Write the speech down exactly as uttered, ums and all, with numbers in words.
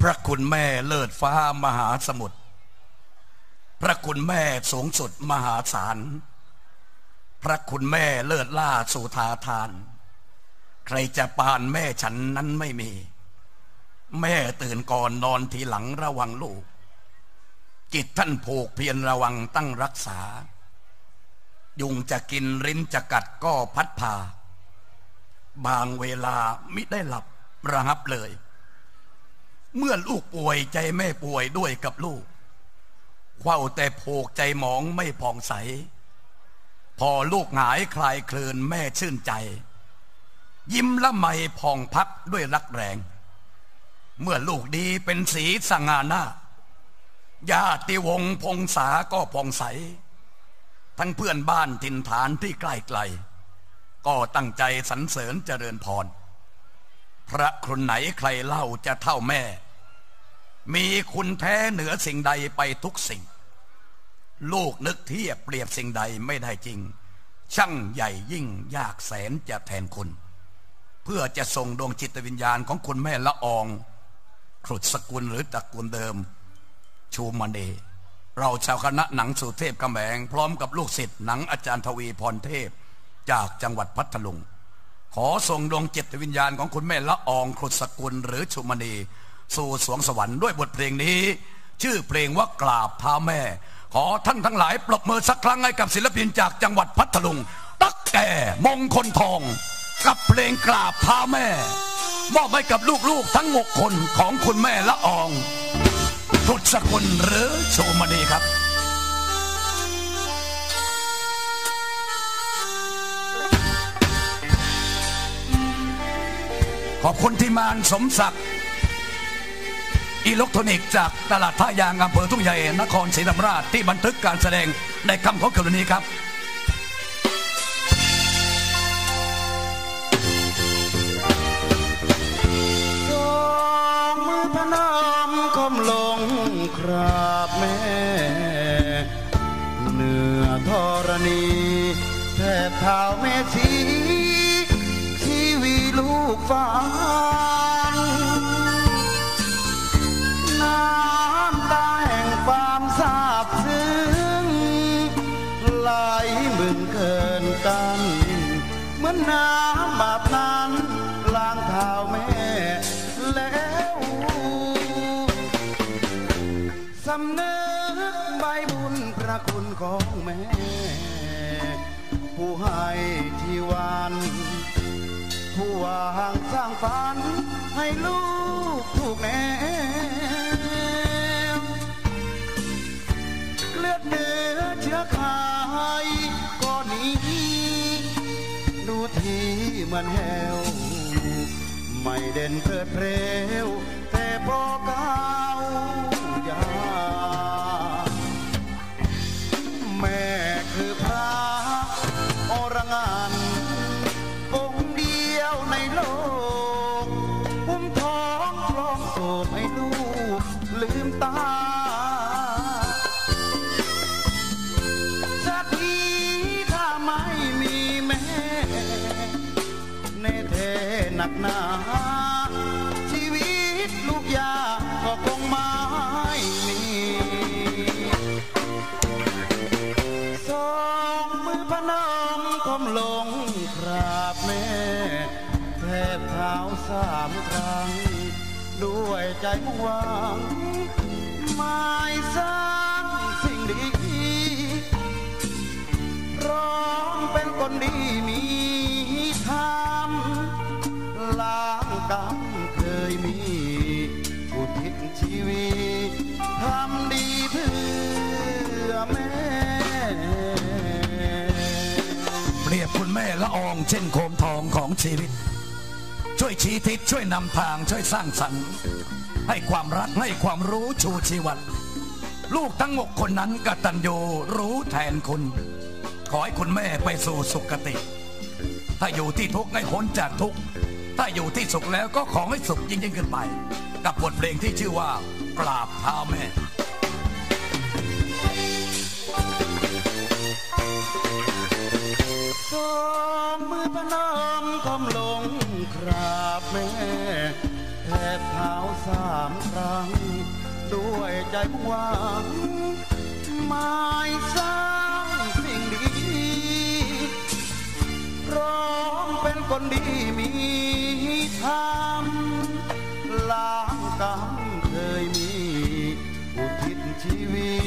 พระคุณแม่เลิศฟ้ามหาสมุทรพระคุณแม่สูงสุดมหาศาลพระคุณแม่เลิศล่าสุธาทานใครจะปานแม่ฉันนั้นไม่มีแม่ตื่นก่อนนอนทีหลังระวังลูกจิตท่านผูกเพียรระวังตั้งรักษายุงจะกินริ้นจะกัดก็พัดพาบางเวลามิได้หลับระงับเลยเมื่อลูกป่วยใจแม่ป่วยด้วยกับลูกเฝ้าแต่ผูกใจหมองไม่ผ่องใสพอลูกหงายคลายคลื่นแม่ชื่นใจยิ้มละไมผ่องพักด้วยรักแรงเมื่อลูกดีเป็นสีสง่าหน้าญาติวงศ์พงษาก็ผ่องใสทั้งเพื่อนบ้านถิ่นฐานที่ใกล้ไกลก็ตั้งใจสรรเสริญเจริญพรพระคุณไหนใครเล่าจะเท่าแม่มีคุณแท้เหนือสิ่งใดไปทุกสิ่งลูกนึกเทียบเปรียบสิ่งใดไม่ได้จริงช่างใหญ่ยิ่งยากแสนจะแทนคุณเพื่อจะส่งดวงจิตวิญญาณของคุณแม่ละอองครุฑสกุลหรือตระกูลเดิมชูมณีเราชาวคณะหนังสุเทพกำแหงพร้อมกับลูกศิษย์หนังอาจารย์ทวีพรเทพจากจังหวัดพัทลุงขอส่งดวงจิตวิญญาณของคุณแม่ละอองครุฑสกุลหรือชูมณีสู่สวงสวรรค์ด้วยบทเพลงนี้ชื่อเพลงว่ากราบเท้าแม่ขอท่านทั้งหลายปรบมือสักครั้งให้กับศิลปินจากจังหวัดพัทลุงตั๊กแก่มงคลทองกับเพลงกราบเท้าแม่มอบให้กับลูกๆทั้งหกคนของคุณแม่ละอองครุฑสกุลหรือชูมณีครับขอบคุณที่มานสมศักดิ์อิเล็กทรอนิกส์จากตลาดท่ายางอำเภอทุ่งใหญ่นครศรีธรรมราชที่บันทึกการแสดงในค่ำของคืนนี้ครับสองมือพนมก้มลงกราบแม่เหนือธรณีแทบเท้าแม่ชีชีวีลูกฝันน้ำตาแห่งความซาบซึ้งไหลมึนเกินกันเหมือนน้ำบาปนั้นล้างเท้าแม่แล้วสำนึกใบบุญพระคุณของแม่ผู้ให้ที่วันผู้วางสร้างฝันให้ลูกถูกแนวเลือดเนื้อเชื้อไขก็นี้ดูที่มันแห้วไม่เด่นเกิดเพลวแต่พอก้าวยาแม่คือพระอรหันต์องค์เดียวในโลกอุ้มท้องคลองโศกให้ลูกลืมตาชาตินี้ถ้าไม่มีแม่ในเทหนักหนาชีวิตลูกยาก็คงไม่มีสองมือพนมก้มลงกราบแม่แทบเท้าสามครั้งด้วยใจมุ่งหวังหมายสร้างสิ่งดีพร้อมเป็นคนดีมีธรรมล้างกรรมเคยมีอุทิศชีวิตทำดีเพื่อแม่เปรียบคุณแม่ละอองเช่นโคมทองของชีวิตช่วยชี้ทิศช่วยนำทางช่วยสร้างสรรค์ให้ความรักให้ความรู้ชูชีวันลูกทั้งหกคนนั้นกตัญญูรู้แทนคุณขอให้คุณแม่ไปสู่สุคติถ้าอยู่ที่ทุกข์ให้พ้นจากทุกข์ถ้าอยู่ที่สุขแล้วก็ขอให้สุขยิ่งยิ่งขึ้นไปกับบทเพลงที่ชื่อว่ากราบเท้าแม่สองมือพนมก้มลงกราบแม่แทบเท้าสามามครั้งด้วยใจมุ่งหวังหมายสร้างสิ่งดีพร้อมเป็นคนดีมีธรรมล้างกรรมเคยมีอุทิศชีวิ